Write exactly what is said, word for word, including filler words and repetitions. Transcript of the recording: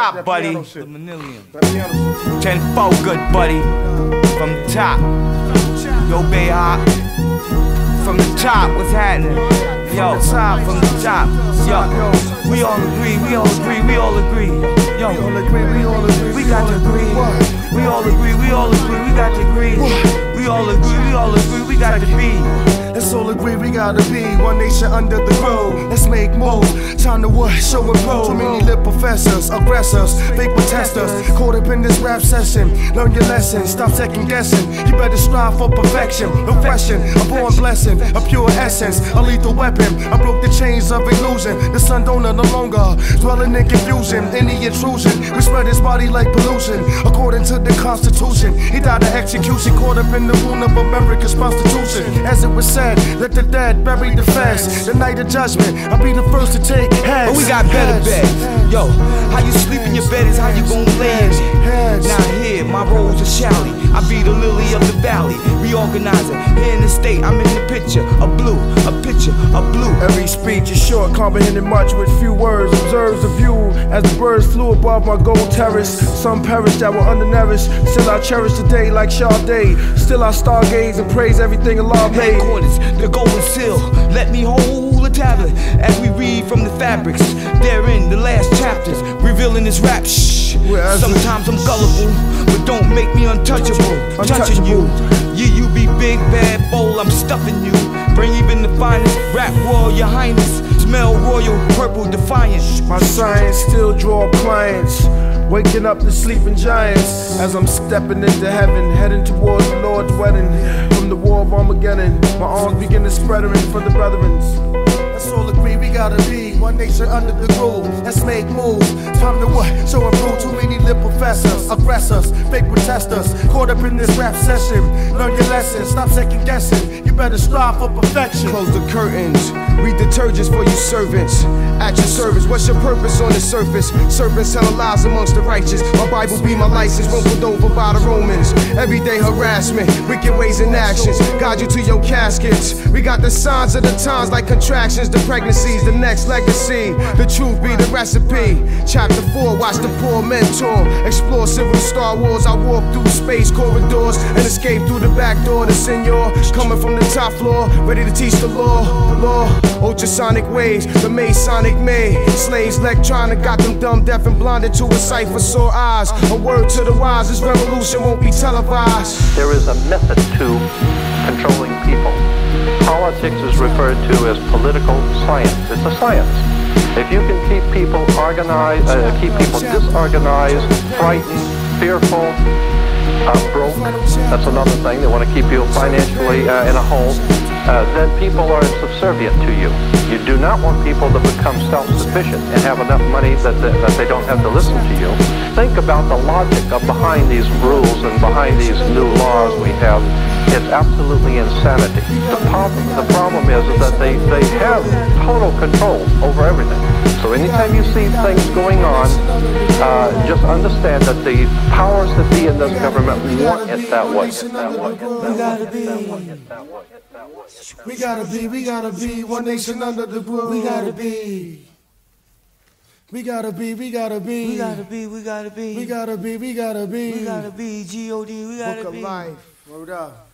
top, buddy. ten four, good buddy. From the top. Yo, Bay Hop. From the top, what's happening? Yo, top, from the top. Yo, we all agree, we all agree, we all agree. Yo, we all agree, we all agree. We got to agree. We all agree, we all agree, we got to agree. We all agree, we all agree, we got to be. Let's all agree we gotta be one nation under the globe. Let's make moves. Time to what? Show and prove. Too many lip professors, aggressors, fake protesters. Caught up in this rap session. Learn your lesson. Stop second guessing. You better strive for perfection. Profession, a born blessing, a pure essence, a lethal weapon. I broke the chains of illusion. The sun don't no longer dwelling in confusion. Any intrusion, we spread his body like pollution. According to the Constitution, he died of execution. Caught up in the wound of America's Constitution. As it was said, let the dead bury the fast. The night of judgment, I'll be the first to take heads. But we got better beds. Yo, how you sleep in your bed is how you gon' lay in it. Now here, my roles are shally. I be the lily of the valley, reorganizer. Here in the state, I'm in the picture. A blue, a picture, a blue. Every speech is short, comprehending much with few words. Observes the view as the birds flew above my gold terrace. Some perished that were undernourished. Still I cherish the day like Sade. Still I stargaze and praise everything Allah made. The golden seal, let me hold the tablet as we read from the fabrics. Therein, the last chapters, revealing this rap. Shh. Sometimes I'm gullible, but don't make me untouchable. Touching you, yeah, you be big, bad, bold. I'm stuffing you. Bring even the finest rap royal, your highness. Smell royal, purple, defiant. My science still draw clients. Waking up the sleeping giants as I'm stepping into heaven, heading towards the Lord's wedding. From the war of Armageddon, my arms begin to spreading for the brethren. Let's all agree we gotta be one nation under the groove. Let's make moves. Time to what? Show and prove. Too many lip professors, aggressors, fake protesters. Caught up in this rap session. Learn your lesson. Stop second guessing. You better strive for perfection. Close the curtains. Read detergents for you servants. At your service. What's your purpose on the surface? Serpents tell lies amongst the righteous. My Bible be my license. Rumpled over by the Romans. Everyday harassment. Wicked ways and actions. Guide you to your caskets. We got the signs of the times like contractions. The pregnancies, the next legacy. The truth be the recipe. Chapter four, watch the poor mentor. Explore civil Star Wars. I walk through space corridors and escape through the back door. The senor coming from the top floor, ready to teach the law. The law, ultrasonic waves, the Masonic made. Slaves electronic, got them dumb, deaf, and blinded to a cipher, sore eyes. A word to the wise, this revolution won't be televised. There is a method to controlling people. Politics is referred to as political science. It's a science. If you can keep people organized, uh, keep people disorganized, frightened, fearful, uh, broke, that's another thing. They want to keep you financially uh, in a hole. Uh, then people are subservient to you. You do not want people to become self-sufficient and have enough money that they, that they don't have to listen to you. Think about the logic of behind these rules and behind these new laws we have. It's absolutely insanity. The problem, the problem is, is that they, they have total control over everything. So anytime you see things going on, uh, just understand that the powers that be in this government want it that way. We gotta be. We gotta be, we gotta be one nation under the groove. We gotta be. We gotta be, we gotta be. We gotta be, we gotta be. We gotta be, we gotta be. We gotta be, G O D, we gotta be. Book of life. Word up.